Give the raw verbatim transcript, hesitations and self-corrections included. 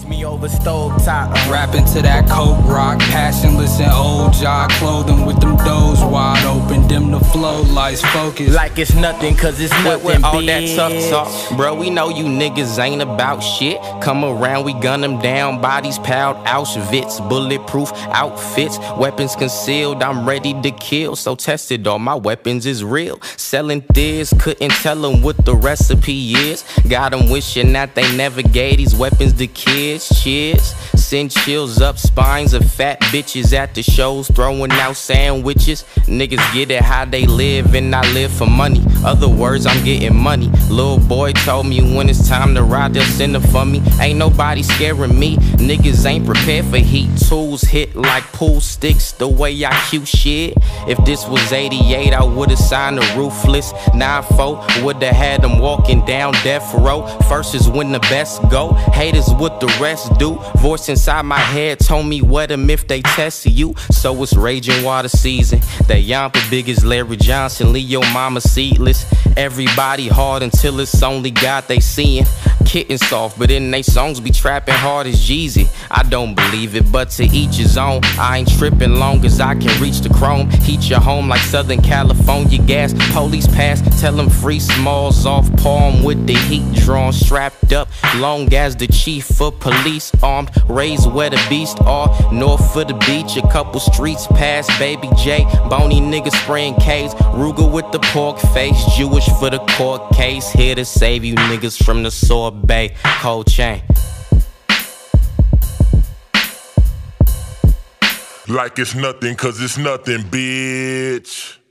me over stove top. Uh. Rapping to that coke rock, passionless and old jaw. Clothing with them doors wide open, dim the flow, lights focus. Like it's nothing, cause it's nothing, with all bitch. that tough talk, bro, we know you niggas ain't about shit. Come around, we gun them down, bodies piled, Auschwitz. Bulletproof outfits, weapons concealed, I'm ready to kill. So tested, all my weapons is real. Selling this, couldn't tell them what the recipe is. Got them wishing that they never gave these weapons to kids. Cheers, send chills up spines of fat bitches at the shows, throwing out sandwiches. Niggas get it how they live, and I live for money. Other words, I'm getting money. Little boy told me when it's time to ride, they'll send it for me. Ain't nobody scaring me. Niggas ain't prepared for heat. Tools hit like pool sticks, the way I cue shit. If this was eighty-eight, I would've signed a Ruthless. nine four, would've had them walking down death row. First is when the best go, haters what the rest do. Voice inside my head told me what them if they test you. So it's raging water season. That yampa big as Larry Johnson, leave your mama seedless. Everybody hard until it's only God they seeing. Kitten soft, but in they songs be trapping hard as Jeezy. I don't believe it, but to each his own. I ain't tripping long as I can reach the chrome. Heat your home like Southern California gas. Police pass, tell them free smalls off palm with the heat drawn. Strapped up, long as the chief of police armed. Raised where the beast are, north of the beach. A couple streets past Baby J. Bony niggas spraying K's. Ruger with the pork face, Jewish for the court case. Here to save you niggas from the sorbet. Cold chain. Like it's nothing, cause it's nothing, bitch.